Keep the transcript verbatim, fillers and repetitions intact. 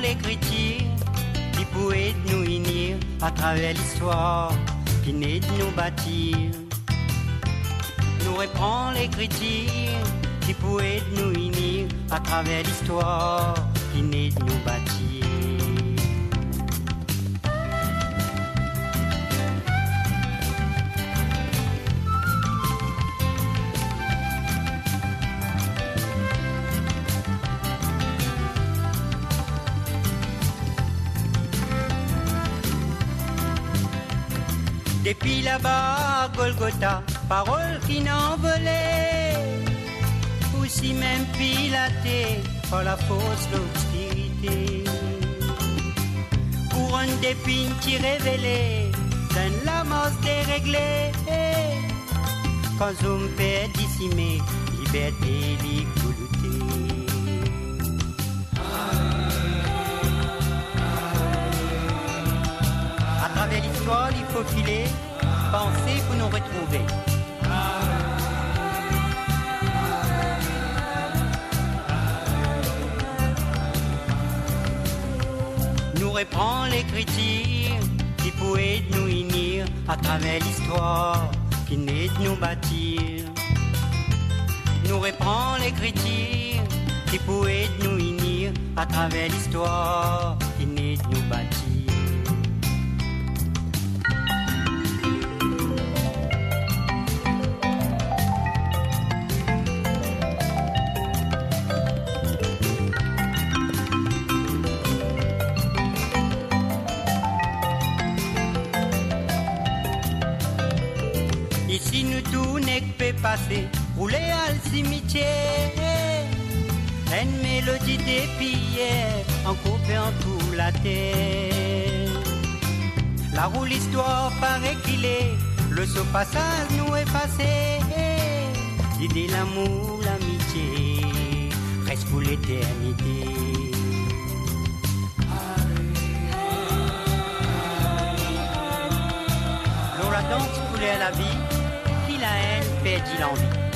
l'écriture qui pourrait nous unir à travers l'histoire qui naît de nous bâtir. Nous reprend l'écriture qui pourrait nous unir à travers l'histoire qui naît de nous bâtir. Depuis là-bas, Golgotha, paroles qui n'envolaient, aussi même pilatées par la fausse l'obscurité. Pour un d'épines qui révélait d'un lamos déréglé, quand zoom peut dissimé, liberté, liquidité. À travers l'histoire, il faut filer, penser pour nous retrouver. Nous reprend l'écriture qui pourrait nous unir à travers l'histoire qui naît de nous bâtir. Nous reprend l'écriture qui pourrait nous unir à travers l'histoire qui naît de nous bâtir. Ici nous tout n'est que peut passer, rouler à le cimetière. Une mélodie des pierres, en coupant tout la terre. La roue l'histoire paraît qu'il est, le saut passage nous effacé. L'idée, l'amour, l'amitié, reste pour l'éternité. L'on la danse coulait à la vie, qui la haine perdit l'envie.